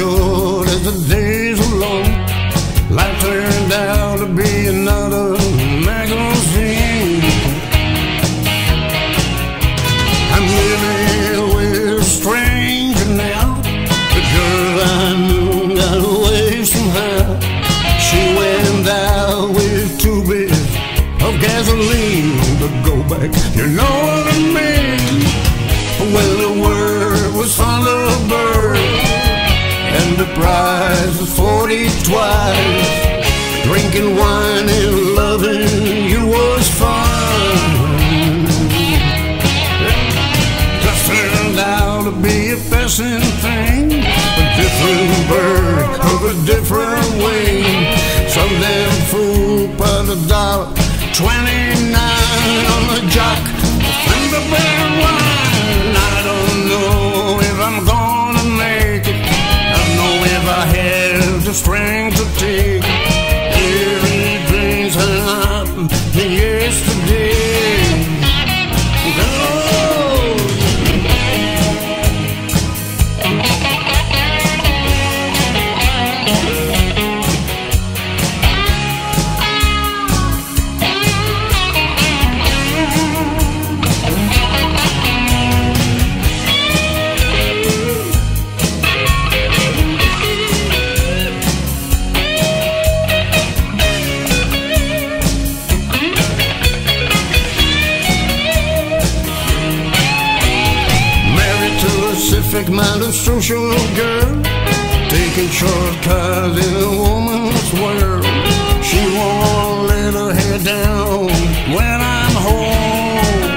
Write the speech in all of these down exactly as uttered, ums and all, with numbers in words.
short as the days are long. Life turned out to be another magazine. I'm living with a stranger now. The girl I knew got away somehow. She went out with two bits of gasoline to go back, you know what I mean. Well, the word was Thunderbird, and the prize was forty twice. Drinking wine and loving you was fun. Just turned out to be a passing thing, a different bird of a different wing. Some damn fool put a dollar twenty-nine on the jock of Thunderbird wine. I don't know if I'm gonna make it. I know if I have the strength to take everything's happened yesterday. Oh. Pacific-minded social girl, taking shortcuts in a woman's world. She won't let her head down when I'm home.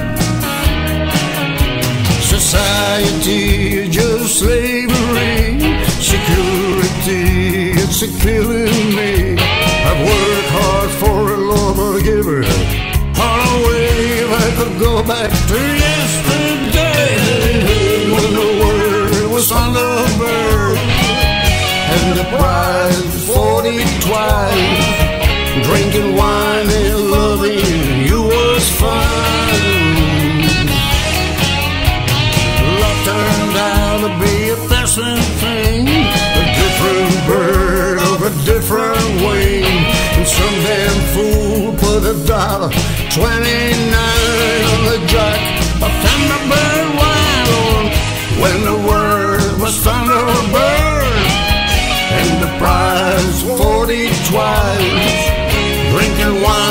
Society is just slavery. Security, it's a killing me. I've worked hard for a love, but give her all away. If I could go back to yesterday, when the word was Thunderbird, and the prize was forty twice. Drinking wine and loving you was fun. Love turned out to be a passing thing, a different bird of a different wing. And some damn fool put a dollar twenty-nine on the jack of Thunderbird wine. When the word was Thunderbird, and the prize forty twice. Drinking wine